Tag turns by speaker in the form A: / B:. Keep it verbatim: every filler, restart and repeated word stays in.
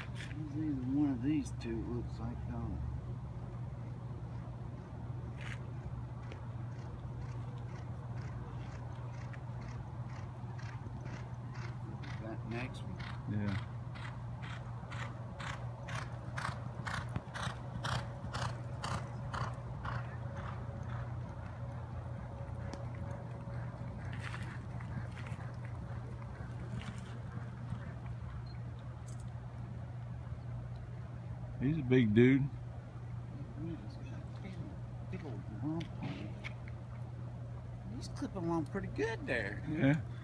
A: Either one of these two looks like, don't it? That next one.
B: Yeah. He's a big dude.
A: He's got a big, big old lump on him. He's clipping along pretty good there.
B: Yeah.